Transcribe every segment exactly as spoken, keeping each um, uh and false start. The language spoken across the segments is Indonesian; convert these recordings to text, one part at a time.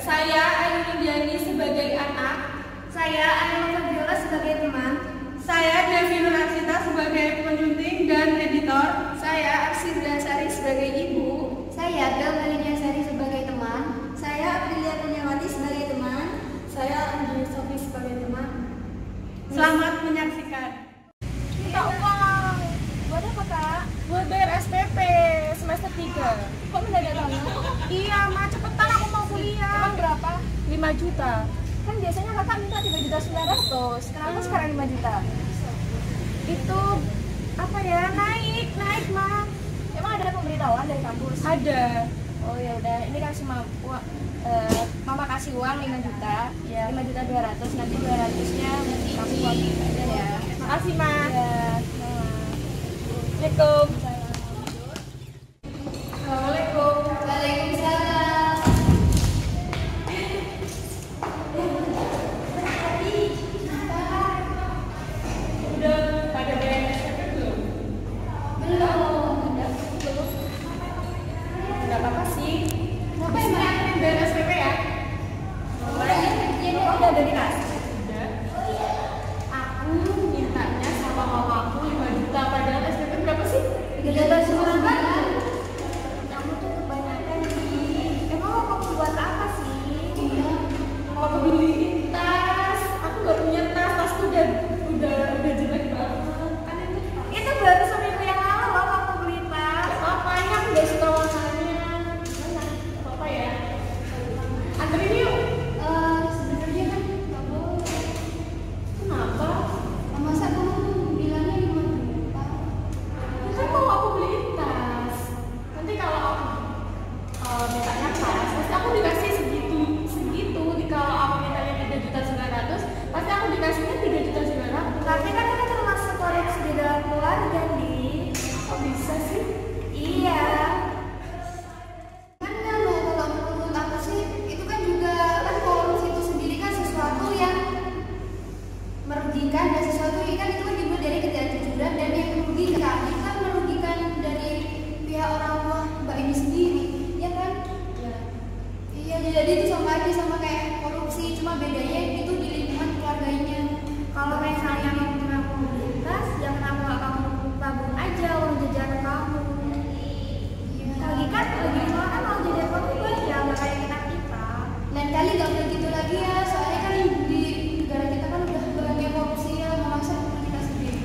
Saya Ayu Indiani sebagai anak. Saya Ayu Fabiola sebagai teman. Saya Devi Nurasita sebagai penyunting dan editor. Saya Arsy Sari sebagai ibu. Saya Gamal Sari sebagai teman. Saya Aprilia Tanyawati sebagai teman. Saya Anjali Sofi sebagai teman. Selamat menyaksikan. Minta uang. Buat apa, Kak? Buat bayar S P P semester tiga. Kok mendadak banget? Iya, Ma, cepetan aku mau kuliah. Emang berapa? lima juta. Kan biasanya Kakak minta tiga juta sembilan ratus. Kenapa Hmm. sekarang lima juta? Itu apa ya? Naik, naik, Ma. Emang ada pemberitahuan dari kampus? Ada. Oh ya udah, ini kasih mama, uh, mama kasih uang lima juta, Ya. lima juta dua ratus, nanti dua ratusnya kamu uang aja ya. Makasih, Ma. Ya, Assalamualaikum. Assalamualaikum. Waalaikumsalam. Udah pada bayar S P P belum? Belum. Enggak apa-apa sih. Kenapa Bisa emang? bayar S P P ya? Ini udah ada dikasih. Udah. Aku mintanya sama mamaku lima juta, padahal S P P berapa sih? Tiga juta sembilan ratus. Kamu tuh kebanyakan nih. Emang mau kamu buat apa sih? Iya. Mau aku beliin tas. Aku nggak punya tas, tasku udah udah udah jelek banget. Kan itu Itu baru seminggu yang lalu loh kamu beli tas. apanya aku nggak suka warnanya. Mana? Apa ya? Anterin yuk. Eh, sebenarnya kan nggak boleh. Kenapa? Masa kamu bilangnya lima juta? Kan mau aku beliin tas. Nanti kalau aku uh, mintanya tas, pasti aku dikasih segitu, segitu. Di kalau aku mintanya tiga juta sembilan ratus, pasti aku dikasihnya tiga juta sembilan ratus. Tapi kan itu termasuk korupsi di dalam keluarga, Di. Kok bisa sih? Iya. Kan kalau kalau menurut aku sih itu kan juga kan korupsi itu sendiri kan sesuatu yang merugikan dan sesuatu yang kan itu kan dibuat dari ketidakjujuran dan yang merugikan itu kan merugikan dari pihak orang tua mbak ini sendiri, ya kan? Ya. Iya, jadi itu sama aja sama kayak korupsi, cuma bedanya itu di lingkungan keluarganya. Kalau misalnya kamu punya komunitas, ya kenapa nggak kamu tabung aja uang jajan kamu? Iya. Lagi kan lagi di kan uang jajan kamu banyak, nggak kayak kita kita. Lain kali nggak boleh gitu lagi ya, soalnya kan di negara kita kan udah banyak korupsi ya, masa kita sendiri.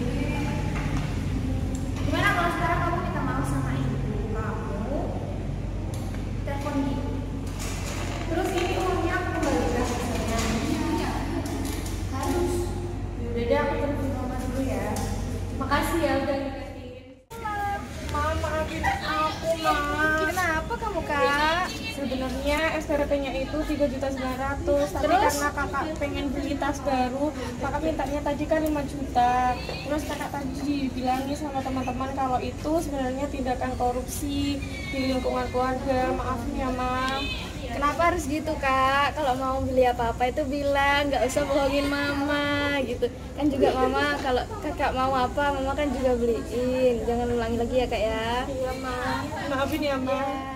Gimana kalau sekarang kamu minta maaf sama ibu kamu? Telepon ibu. Terus ini uangnya aku kembalikan ke saya. Iya, harus. Yaudah deh, aku telepon mama dulu ya. Makasih ya udah ngingetin. Ma, maafin aku, Ma. Kenapa kamu, Kak? Sebenarnya S P P-nya itu tiga juta sembilan ratus, tapi Terus? karena kakak pengen beli tas baru, kakak mintanya tadi kan lima juta. Terus kakak tadi bilangin sama teman-teman kalau itu sebenarnya tindakan korupsi di lingkungan keluarga. Maafin ya, Ma. Kenapa harus gitu, Kak? Kalau mau beli apa-apa itu bilang, nggak usah bohongin mama gitu. Kan juga mama kalau kakak mau apa, mama kan juga beliin. Jangan ulangi lagi ya, Kak ya. Iya, Ma. Maafin ya, Ma. Ya.